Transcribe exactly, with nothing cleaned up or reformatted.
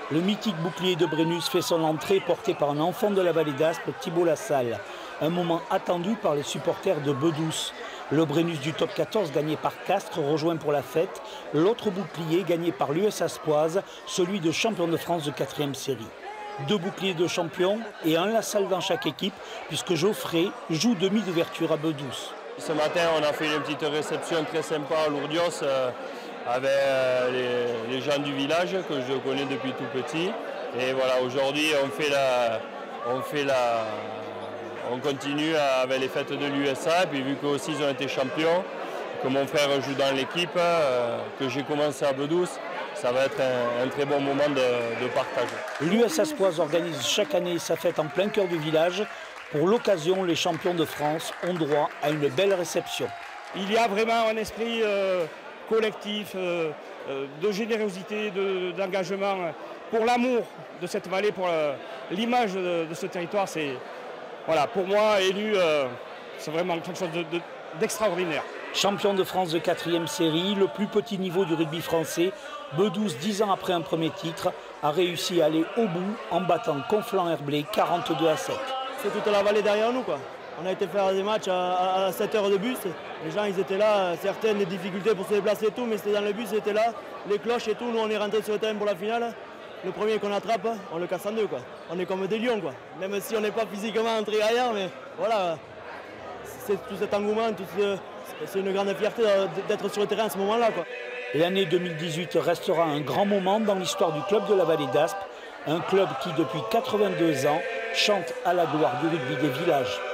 Le mythique bouclier de Brennus fait son entrée porté par un enfant de la vallée d'Aspre, Thibault Lassalle. Un moment attendu par les supporters de Bedous. Le Brennus du top quatorze gagné par Castres rejoint pour la fête l'autre bouclier gagné par l'U S Aspoise, celui de champion de France de quatrième série. Deux boucliers de champion et un Lassalle dans chaque équipe puisque Geoffrey joue demi d'ouverture à Bedous. Ce matin, on a fait une petite réception très sympa à Lourdios euh, avec euh, les, les gens du village que je connais depuis tout petit. Et voilà, aujourd'hui, on fait la, on fait la, on continue avec les fêtes de l'U S A. Et puis vu qu'eux aussi ils ont été champions, que mon frère joue dans l'équipe, euh, que j'ai commencé à Bedous, ça va être un, un très bon moment de, de partage. L'U S Aspoise organise chaque année sa fête en plein cœur du village. Pour l'occasion, les champions de France ont droit à une belle réception. Il y a vraiment un esprit euh, collectif, euh, euh, de générosité, d'engagement de, pour l'amour de cette vallée, pour euh, l'image de, de ce territoire. C'est, voilà, pour moi, élu, euh, c'est vraiment quelque chose d'extraordinaire. De, Champion de France de quatrième série, le plus petit niveau du rugby français, Bedous, dix ans après un premier titre, a réussi à aller au bout en battant Conflans-Herblay quarante-deux à sept. C'est toute la vallée derrière nous, quoi. On a été faire des matchs à, à sept heures de bus. Les gens, ils étaient là, certaines des difficultés pour se déplacer et tout, mais c'était dans le bus, c'était là, les cloches et tout. Nous, on est rentrés sur le terrain pour la finale. Le premier qu'on attrape, on le casse en deux, quoi. On est comme des lions, quoi. Même si on n'est pas physiquement entré ailleurs, mais voilà, c'est tout cet engouement, tout ce, c'est une grande fierté d'être sur le terrain à ce moment-là, quoi. L'année deux mille dix-huit restera un grand moment dans l'histoire du club de la vallée d'Aspre, un club qui, depuis quatre-vingt-deux ans, chante à la gloire du rugby des villages.